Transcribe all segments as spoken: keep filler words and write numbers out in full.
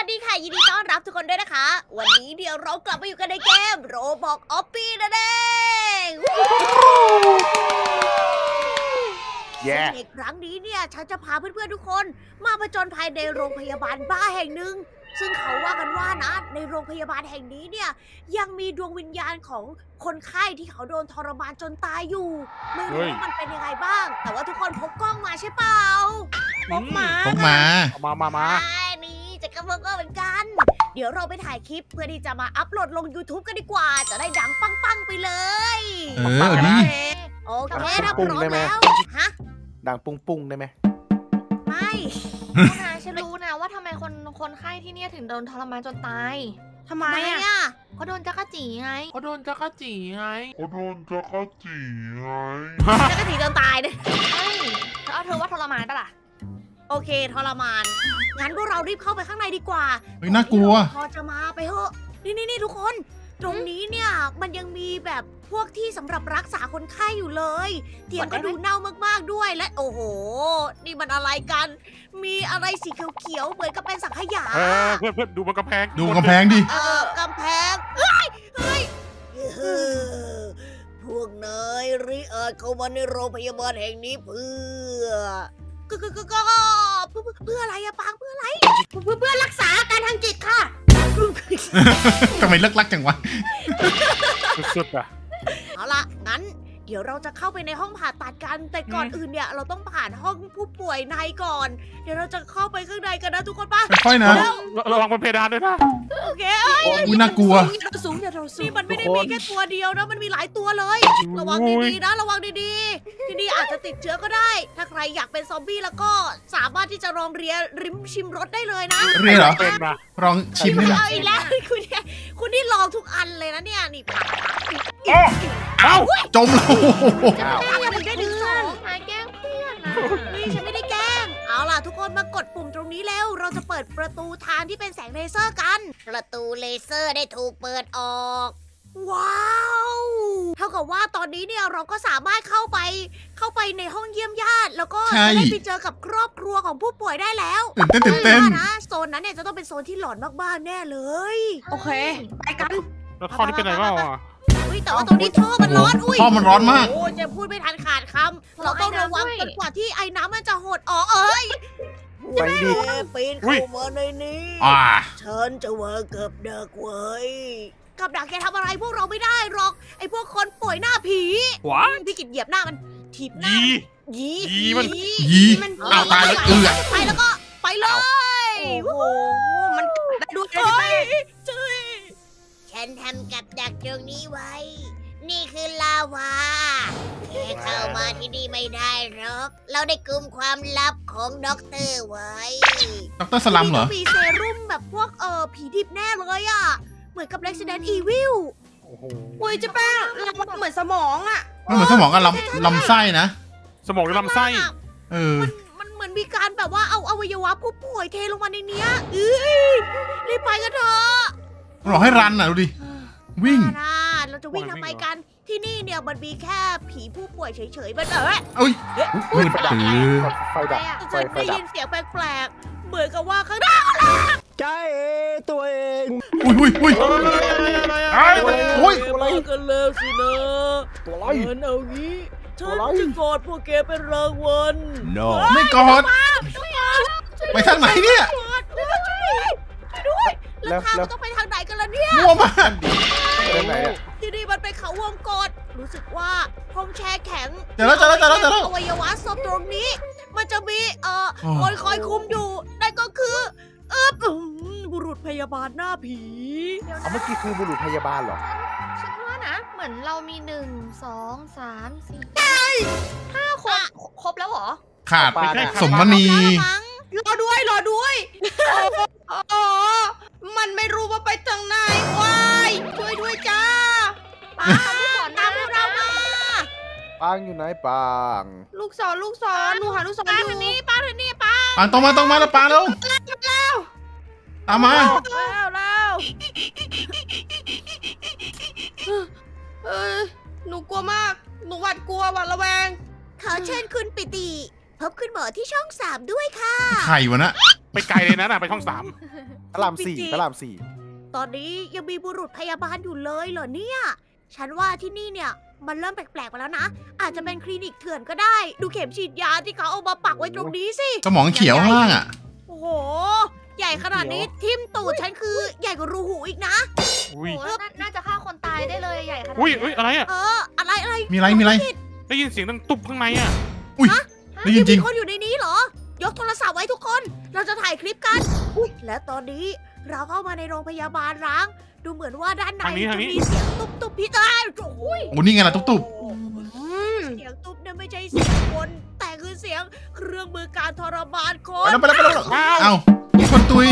วัสดีค่ะยินดีต้อนรับทุกคนด้วยนะคะวันนี้เดี๋ยวเรากลับมาอยู่กันในเกมโรบอกออฟฟี่นั่นเองเย้ในครั้งนี้เนี่ยฉันจะพาเพื่อนๆทุกคนมาผจญภัยในโรงพยาบาลบ้าแห่งหนึ่งซึ่งเขาว่ากันว่านะในโรงพยาบาลแห่งนี้เนี่ยยังมีดวงวิญญาณของคนไข้ที่เขาโดนทรมานจนตายอยู่ไม่รู้ว่ามันเป็นยังไงบ้างแต่ว่าทุกคนพกกล้องมาใช่เปล่าพกมาพกมามามามาใช่นี่จะกระเบื้องก็เหมือนกันเดี๋ยวเราไปถ่ายคลิปเพื่อที่จะมาอัพโหลดลง YouTube กันดีกว่าจะได้ดังปังๆไปเลยเออนี่โอเคถ้าพร้อมแล้วฮะดังปุ้งปุ้งได้ไหมไม่นะฉันรู้นะว่าทำไมคนคนไข้ที่เนี่ยถึงโดนทรมานจนตายทำไมอ่ะเขาโดนจักรจีไงเขาโดนจักรจีไงเขาโดนจักรจีไงจักรจีจนตายเลยใช่เอาเธอว่าทรมานปะล่ะโอเคทรมานงั้นพวกเรารีบเข้าไปข้างในดีกว่าเฮ้ยน่ากลัวพอจะมาไปเถอะนี่นี่นี่ทุกคนตรงนี้เนี่ยมันยังมีแบบพวกที่สำหรับรักษาคนไข้อยู่เลยเตียงก็ดูเน่ามากๆด้วยและโอ้โหนี่มันอะไรกันมีอะไรสีเขียวๆเหมือนกับเป็นสังขยาเพื่อนเพื่อนดูมันกำแพงดูกำแพงดิเออกำแพงเฮ้ยเฮ้ยพวกนายริอาจเข้ามาในโรงพยาบาลแห่งนี้เพื่อก็ก็ก็ก็เพื่อเพื่ออะไรอะปังเพื่ออะไรเพื่อเพื่อรักษาอาการทางจิตค่ะทำไมเลิกลักจังวะสุดๆอะเอาล่ะงั้นเดี๋ยวเราจะเข้าไปในห้องผ่าตัดกันแต่ก่อนอื่นเนี่ยเราต้องผ่านห้องผู้ป่วยในก่อนเดี๋ยวเราจะเข้าไปข้างในกันนะทุกคนป่ะค่อยๆนะระวังบนเพดานด้วยนะโอเคอุ้ยน่ากลัวสูงอย่าเราสูงนี่มันไม่ได้มีแค่ตัวเดียวนะมันมีหลายตัวเลยระวังดีๆนะระวังดีๆที่นี่อาจจะติดเชื้อก็ได้ถ้าใครอยากเป็นซอมบี้แล้วก็สามารถที่จะลองเรียริมชิมรสได้เลยนะเรียเหรอลองชิมได้ไหมเอาอีกแล้วคุณเนี่ยคุณนี่ลองทุกอันเลยนะเนี่ยนี่ผักเอ้าจมแล้วยังไม่ได้ดึงสองหาแกล้งเพื่อนนะนี่ฉันไม่ได้แกล้งเอาล่ะทุกคนมากดปุ่มตรงนี้แล้วเราจะเปิดประตูทางที่เป็นแสงเลเซอร์กันประตูเลเซอร์ได้ถูกเปิดออกว้าวเท่ากับว่าตอนนี้เนี่ยเราก็สามารถเข้าไปเข้าไปในห้องเยี่ยมญาติแล้วก็จะได้ไปเจอกับครอบครัวของผู้ป่วยได้แล้วตื่นเต้นตื่นเต้นนะโซนนั้นเนี่ยจะต้องเป็นโซนที่หลอนมากๆแน่เลยโอเคไปกันแล้วท่อนี่เป็นไรบ้างอ่ะแต่ว่าตรงนี้ท่อมันร้อนอุ้ยท่อมันร้อนมากโอ้จะพูดไม่ทันขาดคำเราต้องระวังจนกว่าที่ไอ้น้ำมันจะหดออกเอ้ยไปดิปีนเข้ามาในนี้ฉันจะวางกับดักไว้กับดักแกทำอะไรพวกเราไม่ได้หรอกไอ้พวกคนป่วยหน้าผีพี่กิจเหยียบหน้ามันถีบหน้ายียีมันยีมันอ้าวตายแล้วเอือไปแล้วก็ไปเลยโอ้โหมันดูเลยช่วยฉันทำกับดักตรงนี้ไว้นี่คือลาวาแค่เข้ามาที่นี่ไม่ได้หรอกเราได้กลุ่มความลับของด็อกเตอร์ไว้ด็อกเตอร์สลัมเหรอมีเซรุ่มแบบพวกเออผีดิบแน่เลยอ่ะเหมือนกับ Resident Evil โอ้โหโอ้ยเจ๊แป้งมันเหมือนสมองอ่ะมันเหมือนสมองกับลำลำไส้นะสมองกับลำไส้เออมันเหมือนมีการแบบว่าเอาอวัยวะผู้ป่วยเทลงมาในเนี้ยเอ้ยรีบไปกันเถอะเราให้รันอ่ะดูดิวิ่งนะเราจะวิ่งทำไมกันที่นี่เนี่ยมันมีแค่ผีผู้ป่วยเฉยๆมันเออเอ้ยมืดตื้อไฟดับจะได้ยินเสียงแปลกๆเหมือนกับว่าข้างหน้าอะไรใจตัวเองอุ้ยอุ้ยอุ้ยไอ้โอ้ยมากันแล้วสินะตัวอะไรงั้นเอางี้ฉันจะกอดพวกแกเป็นรางวัล no ไม่กอดไปทางไหนเนี่ยด้วยแล้วทางมันต้องไปทางไหนกันล่ะเนี่ยมั่วมากที่นี่มันเป็นเขาวงกตรู้สึกว่าห้องแช่แข็งเดี๋ยวแล้วเดี๋ยวแล้วเดี๋ยวแล้วอวัยวะศพตรงนี้มันจะมีเอ่อคนคอยคุมอยู่นั่นก็คือเออบุรุษพยาบาลหน้าผีเอาเมื่อกี้คือบุรุษพยาบาลเหรอฉันว่านะเหมือนเรามีหนึ่งสองสามสี่ห้าคนครบแล้วเหรอขาดสมณีรอด้วยรอด้วยอ๋อมันไม่รู้ว่าไปทางไหนว้ายช่วยด้วยจ้าปังตามพวกเรามาปังอยู่ไหนปังลูกศรลูกศรหนูหาลูกศรอยู่นี่ปังทางนี้ปังปังตรงมาตรงมาแล้วปังแล้วแล้วตามมาแล้วแล้วเออหนูกลัวมากหนูหวาดกลัวหวาดระแวงขอเชิญคุณปิติพบคุณหมอที่ช่องสามด้วยค่ะใครวะนะไปไกลเลยนะน่ะไปช่องสามพระรามสี่พระรามสี่ตอนนี้ยังมีบุรุษพยาบาลอยู่เลยเหรอเนี่ย ฉันว่าที่นี่เนี่ยมันเริ่มแปลกๆไปแล้วนะ อาจจะเป็นคลินิกเถื่อนก็ได้ ดูเข็มฉีดยาที่เขาเอามาปักไว้ตรงนี้สิสมองเขียวข้างล่างอ่ะโอ้โห ใหญ่ขนาดนี้ทิ่มตูดฉันคือใหญ่กว่ารูหูอีกนะอุ้ยโอ้น่าน่าจะฆ่าคนตายได้เลยใหญ่ขนาดอุ้ยนี้อุ้ยอะไรอ่ะเออ อะไรอะไรมีอะไรมีอะไรได้ยินเสียงดังตุบข้างในอ่ะอุ้ยได้ยินจริงมีคนอยู่ในนี้เหรอ ยกโทรศัพท์ไว้ทุกคน เราจะถ่ายคลิปกัน อุ้ยและตอนนี้เราเข้ามาในโรงพยาบาลร้าง ดูเหมือนว่าด้านในทางนี้จะทางนี้มีเสียงตุ๊บตุ๊บพี่ตายโอ้ยโอ้นี่ไงล่ะตุ๊บตุ๊บเสียงตุ๊บเนี่ยไม่ใช่เสียงคน แต่คือเสียงเครื่องมือการทรมานคไปนแล้วไปแล้วไปแล้วเอ้ามีคนตุย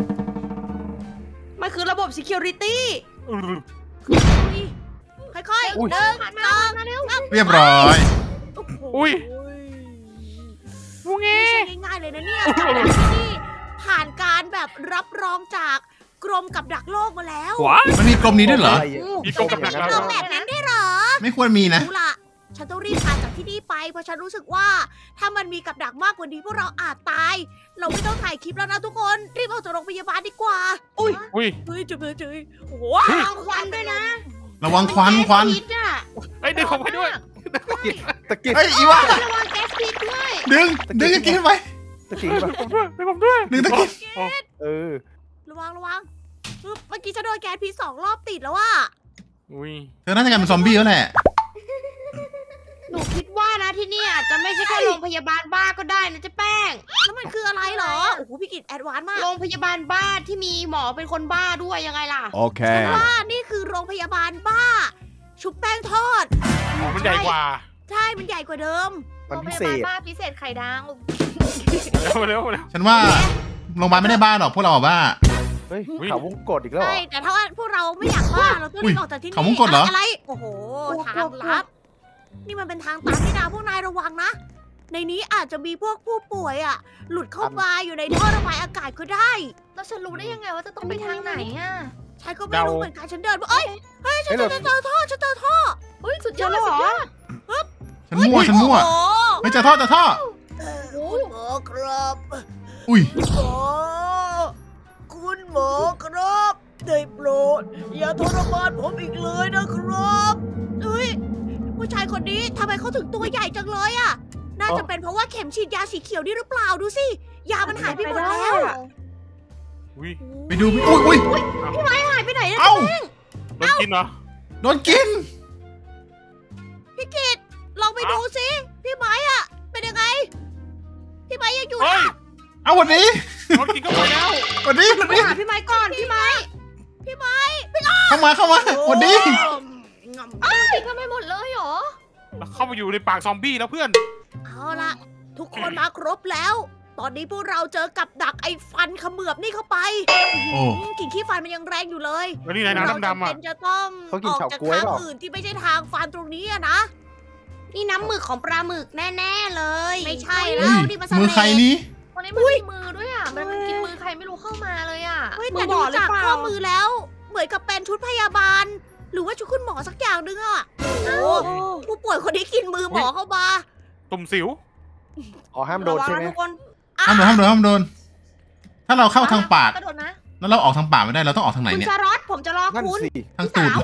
มันคือระบบ security อือค่อยๆเดินผ่านสมาองมาเร็วเรียบร้อยโอ้โหอุ้ยวูเงไม่ใช่ง่ายๆเลยนะเนี่ยกับดักที่นี่ผ่านการแบบรับรองจากกรมกับดักโลกมาแล้วว้ามันมีกรมนี้ด้วยเหรอมีกรงกับดักเธแล้วอแบบนั้นได้เหรอไม่ควรมีนะรู้ละฉันต้องรีบผ่านจากที่นี่ไปเพราะฉันรู้สึกว่า ถ้ามันมีกับดักมากกว่านี้พวกเราอาจตาย เราไม่ต้องถ่ายคลิปแล้วนะทุกคนรีบออกจากโรงพยาบาลดีกว่า อุ้ยอุ้ยเฮ้ยจุ๊บเลยจุ๊บโอ้โหเอาควันด้วยนะระวังควันควันพิษอ่ะเฮ้ยเดี๋ยวผมไปด้วยตะกี้เฮ้ยอีวะระวังแก๊สพิษด้วยดึงดึงตะกี้ไปตะกี้ป่ะผมด้วยไปผมด้วยดึงตะกี้เออระวังระวังปึ๊บเมื่อกี้ฉันโดนแก๊สพิษสองรอบติดแล้วว่าอุ้ยเธอน่าจะกลายเป็นซอมบี้แล้วแหละหนูคิดว่านะที่นี่อาจจะไม่ใช่แค่โรงพยาบาลบ้าก็ได้นะเจ๊แป้งแล้วมันคืออะไรเหรอ โอ้โหพี่กิตแอดวานซ์มากโรงพยาบาลบ้าที่มีหมอเป็นคนบ้าด้วยยังไงล่ะโอเคว่านี่คือโรงพยาบาลบ้า ชุบแป้งทอดอ๋อมันใหญ่กว่าใช่ มันใหญ่กว่าเดิมมันโรงพพิยาเศบาลษบ้าพิเศษไข่ดาวเร็วเร็วเร็วฉันว่าโรงพยาบาลไม่ได้บ้าหรอกพวกเราอะบ้าเฮ้ยอุ๊ยเขาวงกดอีกแล้วเหรใช่อแต่ถ้าว่าพวกเราไม่อยากบ้าเราต้องอุ๊รียบออกจากที่นี่เขาวงกตเหรออะไร โอ้โห ทางลับ นี่มันเป็นทางตันนี่นะพวกนายระวังนะ ในนี้อาจจะมีพวกผู้ป่วยอ่ะ หลุดเข้ามาอยู่ในท่อระบายอากาศก็ได้แล้วฉันรู้ได้ยังไงว่าจะต้องไปทางไหนอ่ะฉันก็ไม่รู้เหมือนกัน ฉันเดินมาเอ้ย เฮ้ย ฉันเฮ้ยเจเราอเจอท่อ ฉันเจอท่อเฮ้ยสุดยอดเจอแล้วเหรอฉันมั่วฉันมั่วโอ้โหไม่เจอท่อเจอท่อเออคุณหมอครับอุ้ยหมอคุณหมอครับได้โปรดอย่าทรมานผมอีกเลยนะครับเฮ้ยผู้ชายคนนี้ทำไมเขาถึงตัวใหญ่จังเลยอะน่าจะเป็นเพราะว่าเข็มฉีดยาสีเขียวนี่หรือเปล่าดูสิยามันหายไปหมดแล้วอุ้ยไปดูไปอุ้ยอุ้ยหายไปไหนนะเอ้าโดนกินเหรอโดนกินพี่กิตลองไปดูสิพี่ไม้อะเป็นยังไงพี่ไม้ยังอยู่เฮ้ยนะเอาวันนี้โดนกินก็หมดแล้ววันนี้วันไปนี้หาพี่ไม้ก่อนพี่ไม้พี่ไม้เข้ามาเข้ามาวันนี้ติดกันไปหมดเลยเหรอแล้วเข้ามาอยู่ในปากซอมบี้แล้วเพื่อนเอาละทุกคนมาครบแล้ว ตอนนี้พวกเราเจอกับดักไอ้ฟันเขมือบนี่เข้าไปโอ้อืมกลิ่นขี้ฟันมันยังแรงอยู่เลยแล้วนี่นายเราน้ำดำจำๆอ่ะเป็นจะต้องเขากินออกเฉาจากก๊วยทางเปล่าอื่นที่ไม่ใช่ทางฟันตรงนี้อะนะนี่น้ำหมึกของปลาหมึกแน่ๆเลยไม่ใช่เฮ้แล้วยนี่มันมือใครนี้วันนี้มันมีมือด้วยอ่ะ มันมันกินมือใครไม่รู้เข้ามาเลยอ่ะเฮ้ยมืแต่อหมดูอหรือจากเปล่าข้อมือแล้ว เหมือนกับเป็นชุดพยาบาล หรือว่าชุดคุณหมอสักอย่างนึงอะโอ้โหผู้ป่วยคนนี้กินมือหมอเข้ามาตุ่มสิวอ๋อห้ามโดนใช่ไหมระวังะทุกคนห้ามโดนห้ามโดนห้ามโดน ถ้าเราเข้าทางปากกระโดดนะแล้วเราออกทางปากไม่ได้เราต้องออกทางไหนคุณเนี่ยชารอตผมจะรอนั่นคุณสิทางตูด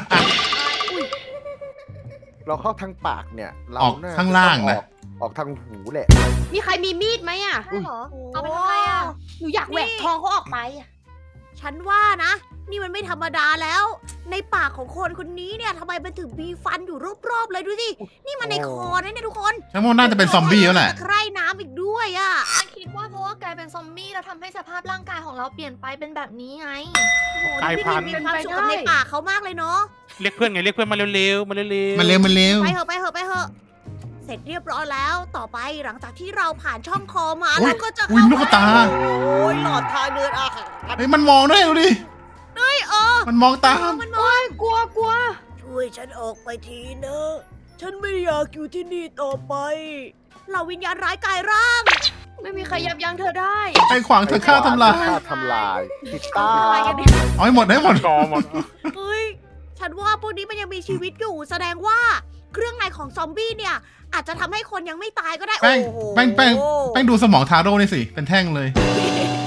เราเข้าทางปากเนี่ย เราออกน่ข้างล่างนะออกออกทางหูแหละมีใครมีมีดไหมอ่ะใช่เหรอเอาไปทำไมอ่ะ หนูอยากแหวกทองเขาออกไปอ่ะฉันว่านะ นี่มันไม่ธรรมดาแล้ว ในปากของคนคนนี้เนี่ยทำไมมันถึงมีฟันอยู่รอบๆเลยดูสิ นี่มันในคอนะเนี่ยทุกคนฉันว่าน่าจะเป็นซอมบี้แล้วแหละตะไคร่น้ำอีกด้วยอ่ะฉันคิดว่าเพราะว่ากลายเป็นซอมบี้แล้วทำให้สภาพร่างกายของเราเปลี่ยนไปเป็นแบบนี้ไงโอ้โหกลายพี่พักินนธุ์มีความสุขกับในปากเขามากเลยเนาะเรียกเพื่อนไงเรียกเพื่อนมาเร็วๆมาเร็วๆมันเร็วมันเร็วไปเถอะไปเถอะไปเถอะ เสร็จเรียบร้อยแล้ว ต่อไปหลังจากที่เราผ่านช่องคอมาอุ๊ยเราก็จะอุ้ยเข้าลูกตาโอ้ยหลอดทางเดินอาหารเฮ้ยมันมองด้วยดูดิเฮ้ยเออมันมองตามมันมองกลัวกลัวช่วยฉันออกไปทีนะ ฉันไม่อยากอยู่ที่นี่ต่อไปเหล่าวิญญาณร้ายกายร่างไม่มีใครยับยั้งเธอได้ไปขวางเธอฆ่าทำลายฆ่าทำลายติดตาอะไรกันเนี่ยเอาให้หมดให้หมดกอหมดเฮ้ย ฉันว่าพวกนี้มันยังมีชีวิตอยู่ แสดงว่าเครื่องในของซอมบี้เนี่ย อาจจะทำให้คนยังไม่ตายก็ได้แป้งโอ้โหแป้งแป้งแป้งดูสมองทาโร่นี่สิ เป็นแท่งเลยเ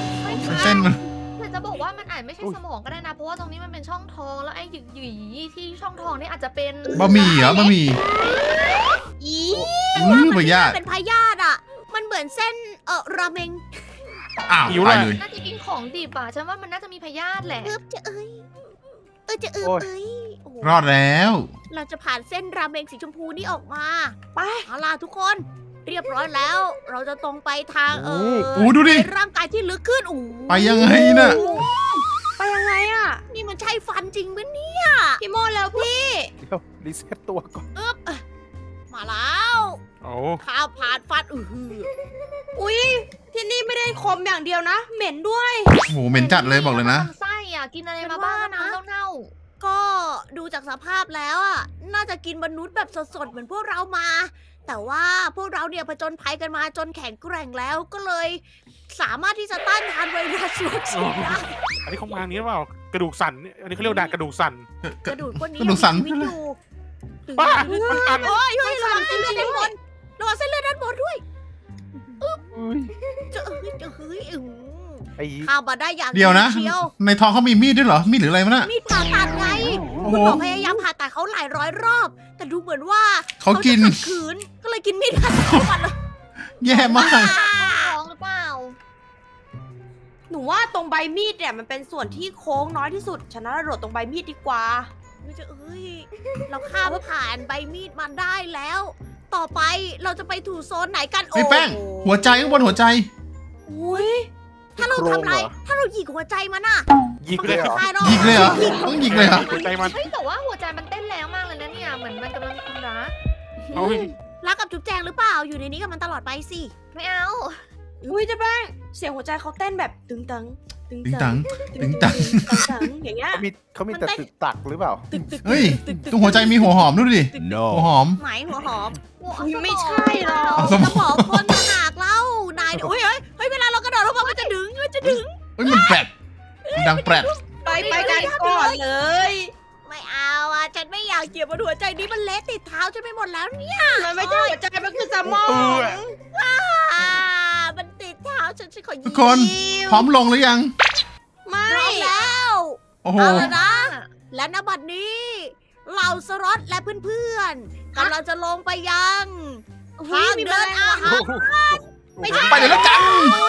เส้นมันแต่จะบอกว่ามันอาจไม่ใช่สมองก็ได้นะ เพราะว่าตรงนี้มันเป็นช่องท้องแล้วไอ้หยึกหยีที่ช่องท้องนี่อาจจะเป็นบะหมี่เหรอบะหมี่อีอื้อพยาธิเป็นพยาธิอ่ะ มันเหมือนเส้นเออราเมงอ้าวหิวไปเลยเลยน่าจะกินของดิบอ่ะฉันว่ามันน่าจะมีพยาธิแหละเอึบจะเอ้ยเออจะเอึบโอ้ยเอ้ยโอ้โหรอดแล้วเราจะผ่านเส้นราเมงสีชมพูนี่ออกมา ไปเอาล่ะทุกคน เรียบร้อยแล้ว เราจะตรงไปทางเออโอ้ดูดิในร่างกายที่ลึกขึ้นโอ้โหไปยังไงน่ะไปยังไงอ่ะ นี่มันใช่ฟันจริงไหมเนี่ย พี่โมแล้วพี่เดี๋ยวรีเซ็ตตัวก่อนอึ๊บมาแล้วโอ้ข้าวผ่านฟันอือหืออุ๊ย ที่นี่ไม่ได้คมอย่างเดียวนะ เหม็นด้วยโอ้โหเหม็นจัดเลยบอกเลยนะไส้อ่ะกินอะไรมาบ้างน้ำเน่าก็ดูจากสภาพแล้วอ่ะ น่าจะกินมนุษย์แบบสดๆเหมือนพวกเรามา แต่ว่าพวกเราเนี่ยผจญภัยกันมาจนแข็งแกร่งแล้วก็เลย สามารถที่จะต้านทานไวรัสโรคฉีดได้อันนี้เขามานี้หรือเปล่ากระดูกสั่นอันนี้เขาเรียกว่าด่านกระดูกสั่นกระดูกคนนี้กระดูกสันยังมีชีวิตอยู่บ้ามันสั่นโอ้ยเฮ้ยระวังเส้นเลือดด้านบนระวังเส้นเลือดด้านบนด้วยอุ้ยจะเฮ้ยจะเฮ้ยอื้อไอ้ข้ามมาได้อย่างเดี๋ยวนะเชียวในท้องเขามีมีดด้วยเหรอ มีดหรืออะไรมันน่ะมีดผ่าตัดไงโอ้คุณโหหมอพยายามผ่าตัดเขาหลายร้อยรอบ แต่ดูเหมือนว่าเขากินจะขัดขืน ก็เลยกินมีดผ่าตัดทุกวันเลยแย่มากๆท้องหรือเปล่าหนูว่าตรงใบมีดเนี่ยมันเป็นส่วนที่โค้งน้อยที่สุด ฉะนั้นเราโดดตรงใบมีดดีกว่าไม่จะเอ้ย เราข้ามผ่านใบมีดมาได้แล้ว ต่อไปเราจะไปถูโซนไหนกันไอ้แป้งโอ้โหัวใจข้างบนหัวใจอุ้ยถ้าเราทำอะไร ถ้าเราหยิกหัวใจมันน่ะยิงเลยเหรอตายหรอหยิกเลยเหรอ ต้องหยิกเลยเหรอหัวใจมันเฮ้ยแต่ว่าหัวใจมันเต้นแรงมากเลยนะเนี่ยเหมือนมันกำลังมีความรักเอาเว้ยรักกับจุ๊บแจงหรือเปล่า อยู่ในนี้กับมันตลอดไปสิไม่เอาอุ้ยเจะแป้ง เสียงหัวใจเขาเต้นแบบตึงตัง ตึงตึงตัตังง ตึงตังตึงตังอย่างเงี้ยเขามีเขามีแต่มันเต้นตึกตักหรือเปล่าเฮ้ย ตรงหัวใจมีหัวหอมด้วยดิ หัวหอมไหมหัวหอมอุ๊ยไม่ใช่หรอกเอาสสมองมองคนต่างหากเล่านายเฮ้ยเฮ้ยเฮ้ยเวลาเรากระโดดลงมามันจะดึงมันจะดึงเฮ้ยมันแปลกดังแปลกไปไปกันก่อนเลยไม่เอาอ่ะฉันไม่อยากเกี่ยวบนหัวใจนี้มันเละติดเท้าฉันไปหมดแล้วเนี่ยมันไม่ใช่หัวใจ มันคือสมองอ่ามันติดเท้าฉันฉันขอทุยิ้กคนพร้อมลงหรือยังไม่พร้อมแล้วโอ้โหเอาละนะ และณบัดนี้เหล่าสล็อตและเพื่อนๆกำลังจะลงไปยังอุ๊ยทางมีเดินแมลงอาวันหารไม่ใช่ไปเดี๋ยวแล้วกัน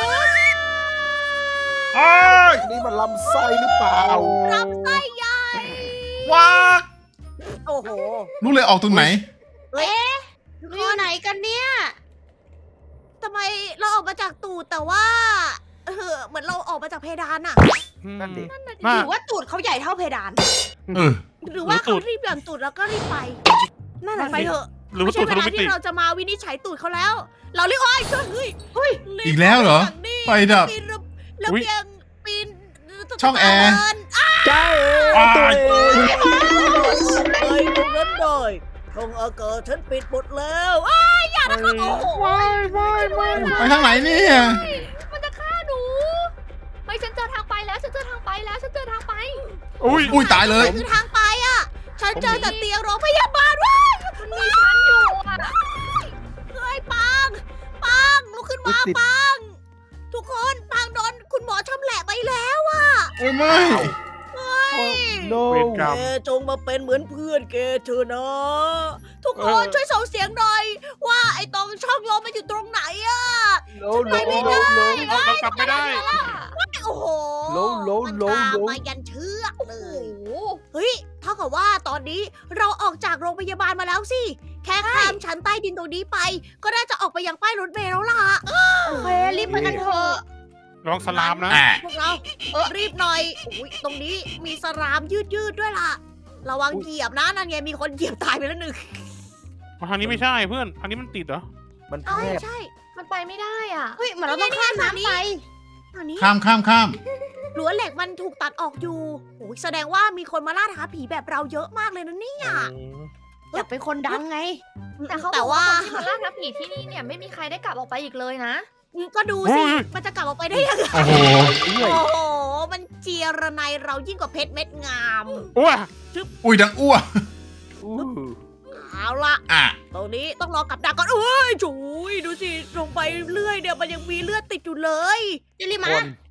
โอ้ยนี่มันลำไส้หรือเปล่ารับไส้ใหญ่ว้าโอ้โหรู้เลยออกตรงไหนเอ๊ะอยู่ไหนกันเนี่ยทำไมเราออกมาจากตูดแต่ว่าเออเหมือนเราออกมาจากเพดานอะนั่นดิมาหรือว่าตูดเขาใหญ่เท่าเพดานเออหรือว่าหรือตูเขาดรีบหย่อนตูดแล้วก็รีบไปนั่นไปน่ะสิเถอะหรือไม่ว่าตูใช่ดเวทะลุลามิติที่เราจะมาวินิจฉัยตูดเขาแล้ว เราเรียกว่าไอ้เฮ้ยเฮ้ยรีบอีกแล้วเหรอจากนี่ไฟดับปีนระระอุ๊ยเบียงปีนช่องแอร์เดินใช่อ้ายตัวเองไปตรงนั้นเลยช่องอากาศฉันปิดหมดแล้วอ้ายอย่านะครับโอ้โหไปทางไหนเนี่ยมันจะฆ่าหนูไม่ฉันเจอทางไปแล้วฉันเจอทางไปแล้วฉันเจอทางไปอุ้ยอุ้ยตายเลยคือทางไปอ่ะ ฉันเจอแต่เตียงโรงพยาบาลว้ายมันมีฉันอยู่อ่ะเฮ้ยปังปังลุกขึ้นมาติดปังทุกคนปังโดนคุณหมอชำแหละไปแล้วอ่ะโอ้ยไม่โนเวรกรรมแกจงมาเป็นเหมือนเพื่อนแกเธอะนะ ทุกคเอน อช่วยส่งเสียงหน่อย ว่าไอ้ตรงช่องลมมันอยู่ตรงไหนอะโนโนไม่โนได้โนเรากลับไม่ได้โอ้โหโลโลมันโลตามโลมายันเชือกเลโอ้ยโหเฮ้ยเท่ากับว่าตอนนี้เราออกจากโรงพยาบาลมาแล้วสิ แค่ข้ามชั้นใต้ดินตรงนี้ไป ก็น่าจะออกไปยังป้ายรถเมล์แล้วล่ะโอเค รีบไปกันเถอะระวังสลามนะอ่ะพวกเราเออรีบหน่อยอุ๊ยตรงนี้มีสลามยืดยืดๆด้วยล่ะ ระวังเหยียบนะนั่นไงมีคนเหยียบตายไปแล้วหนึ่งทางนี้ไม่ใช่เพื่อนอันนี้มันติดเหรอมันแคเอ้ยบใช่มันไปไม่ได้อ่ะเฮ้ยเหมือนเราต้องข้ามน้ำไปอันนี้ข้ามข้ามข้ามรั้วเหล็กมันถูกตัดออกอยู่โอ้ยแสดงว่ามีคนมาล่าท้าผีแบบเราเยอะมากเลยนะเนี่ยอยากเป็นคนดังไงแต่เขาแต่บอกว่าว่าคนที่มาล่าท้าผีที่นี่เนี่ยไม่มีใครได้กลับออกไปอีกเลยนะก็ดูสิโอ้ยมันจะกลับออกไปได้ยังไงโอ้โหเรื่อยโอ้โห มันเจียระไนเรายิ่งกว่าเพชรเม็ดงามโอ้ยอุ้ยดังอ้วอู้เอาละอ่ะตรงนี้ต้องรอกับดักก่อนเอ้ยจุยดูสิลงไปเรื่อยเนี่ยมันยังมีเลือดติดอยู่เลยจิริคมะน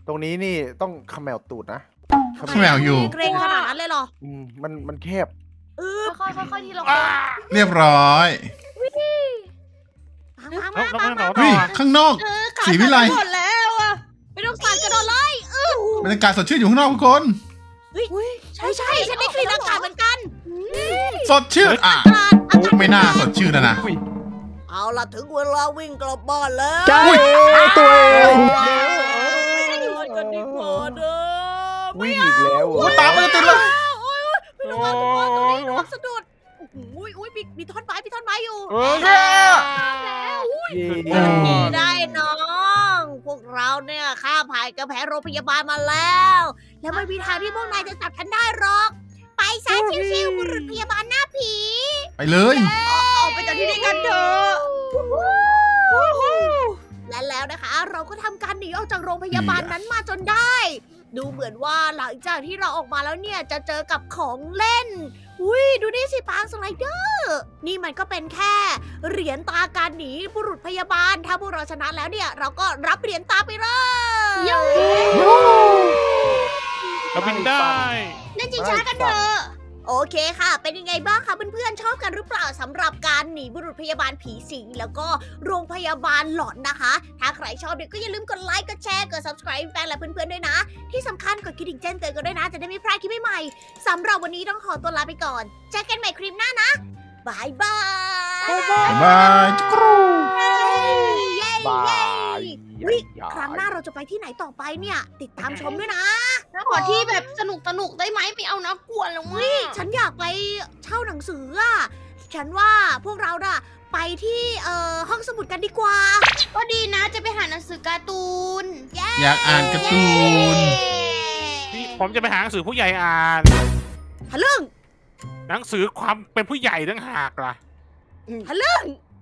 ตรงนี้นี่ต้องเขมวตูดนะเขม่าวอยู่เกรงขนาดนั้นเลยเหรออืมมันมันแคบเออค่อยๆค่อยๆทีละคอ่านเรียบร้อยมาแล้มาว มาแล้วมามันต่อเฮ้ยต่อข้างนอกเออขาสีวิไลหมดแล้วอะไม่ต้องสั่นกระโดดเลยบรรยากาศสดชื่นอยู่ข้างนอกทุกคนใช่ใช่ฉันได้กลิ่นอากาศเหมือนกันสดชื่นอ่ะอากาศอากาศไม่น่าสดชื่นนะนะอุ้ยเอาล่ะถึงเวลาวิ่งกลับบ้านแล้วจ้าตัวเองไม่นอนกันดีกว่าเด้อวิ่งอีกแล้วโอ้ตามมันจะติดเลยไม่ระวังทุกคนตรงนี้ระวังสะดุดอุ้ยอุ้ยมีมีท่อนไม้มีท่อนไม้อยู่เออเย้ได้น้อง พวกเราเนี่ยข้ามผ่านกระแพงโรงพยาบาลมาแล้ว แล้วไม่มีทางที่พวกนายจะจับฉันได้หรอก ไปซะชิวๆบุรุษพยาบาลหน้าผีไปเลยออกไปจากที่นี่กันเถอะและแล้วนะคะ เราก็ทำการหนีออกจากโรงพยาบาลนั้นมาจนได้ ดูเหมือนว่าหลังจากที่เราออกมาแล้วเนี่ยจะเจอกับของเล่น อุ้ยดูนี่สิปางสไลเดอร์ นี่มันก็เป็นแค่เหรียญตาการหนีบุรุษพยาบาล ถ้าพวกเราชนะแล้วเนี่ย เราก็รับเหรียญตาไปเลยเราบินได้เล่นจริงช้ากันเถอะโอเคค่ะ เป็นยังไงบ้างคะเพื่อนๆชอบกันหรือเปล่าสำหรับการหนีบุรุษพยาบาลผีสิงแล้วก็โรงพยาบาลหลอนนะคะ ถ้าใครชอบเนี่ยก็อย่าลืมกดไลค์กดแชร์กด subscribe แฟนและเพื่อนๆด้วยนะ ที่สำคัญกดกระดิ่งแจ้งเตือนกันด้วยนะ จะได้ไม่พลาดคลิปใหม่ๆสำหรับวันนี้ต้องขอตัวลาไปก่อนเจอกันใหม่คลิปหน้านะบายบายบ๊ายบายจุกรูเย้บายวิครั้งหน้าเราจะไปที่ไหนต่อไปเนี่ย ติดตามชมด้วยนะขอที่แบบสนุกสนุกได้ไหมไม่เอานะกลัวแล้วมั้ยฉันอยากไปเช่าหนังสืออะฉันว่าพวกเราน่ะไปที่เอ่อห้องสมุดกันดีกว่าก็ดีนะจะไปหาหนังสือการ์ตูนอยากอ่านการ์ตูนนี่ผมจะไปหาหนังสือผู้ใหญ่อ่านทะลึ่งหนังสือความเป็นผู้ใหญ่ตั้งหากล่ะทะลึ่ง